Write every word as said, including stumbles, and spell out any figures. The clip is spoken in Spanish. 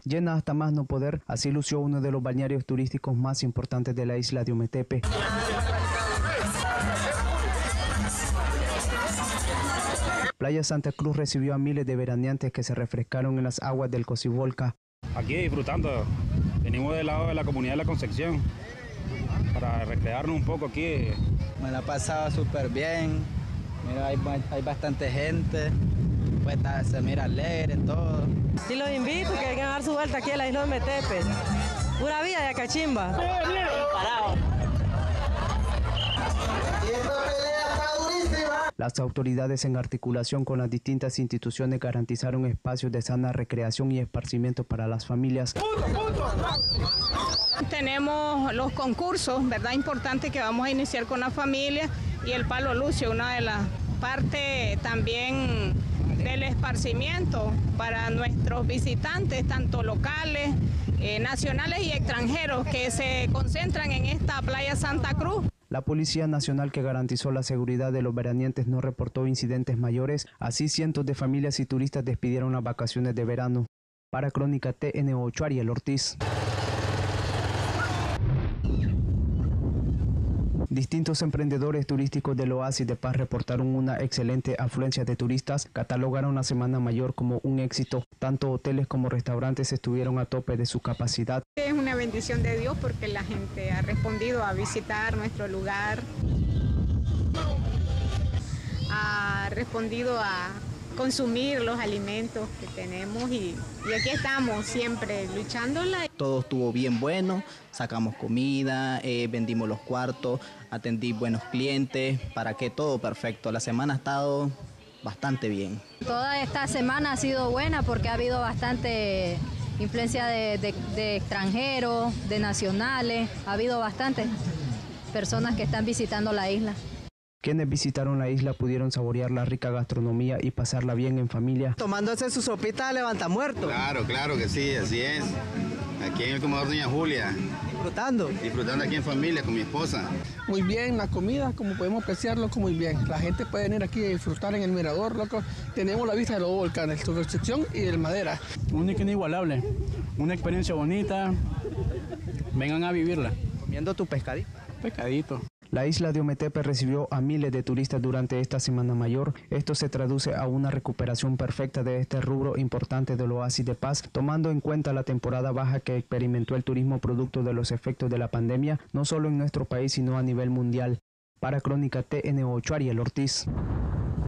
llena hasta más no poder. Así lució uno de los balnearios turísticos más importantes de la isla de Ometepe. Playa Santa Cruz recibió a miles de veraneantes que se refrescaron en las aguas del Cocibolca. Aquí disfrutando, venimos del lado de la comunidad de La Concepción para recrearnos un poco aquí. Me la he pasado súper bien, mira, hay, hay bastante gente, pues, se mira alegre, todo. Sí, los invito que vengan a dar su vuelta aquí a la isla de Ometepe, pura vida de Acachimba. Las autoridades, en articulación con las distintas instituciones, garantizaron espacios de sana recreación y esparcimiento para las familias. Tenemos los concursos, ¿verdad? Importante que vamos a iniciar con la familia y el palo lucio, una de las partes también del esparcimiento para nuestros visitantes, tanto locales, eh, nacionales y extranjeros que se concentran en esta playa Santa Cruz. La Policía Nacional, que garantizó la seguridad de los veraneantes, no reportó incidentes mayores. Así, cientos de familias y turistas despidieron las vacaciones de verano. Para Crónica T N ocho, Ariel Ortiz. Distintos emprendedores turísticos del Oasis de Paz reportaron una excelente afluencia de turistas. Catalogaron la Semana Mayor como un éxito. Tanto hoteles como restaurantes estuvieron a tope de su capacidad. Es una bendición de Dios porque la gente ha respondido a visitar nuestro lugar, ha respondido a consumir los alimentos que tenemos y, y aquí estamos siempre luchándola. Todo estuvo bien bueno, sacamos comida, eh, vendimos los cuartos, atendí buenos clientes, para que todo perfecto. La semana ha estado bastante bien. Toda esta semana ha sido buena porque ha habido bastante influencia de, de, de extranjeros, de nacionales, ha habido bastantes personas que están visitando la isla. Quienes visitaron la isla pudieron saborear la rica gastronomía y pasarla bien en familia. Tomándose su sopita de levantamuerto. Claro, claro que sí, así es. Aquí en el comedor Doña Julia. Disfrutando. Disfrutando aquí en familia con mi esposa. Muy bien, la comida, como podemos apreciarlo, muy bien. La gente puede venir aquí a disfrutar en el mirador, loco. Tenemos la vista de los volcanes, de Concepción y del Madera. Única e inigualable, una experiencia bonita. Vengan a vivirla. Comiendo tu pescadito. Pescadito. La isla de Ometepe recibió a miles de turistas durante esta Semana Mayor. Esto se traduce a una recuperación perfecta de este rubro importante del Oasis de Paz, tomando en cuenta la temporada baja que experimentó el turismo producto de los efectos de la pandemia, no solo en nuestro país, sino a nivel mundial. Para Crónica T N ocho, Ariel Ortiz.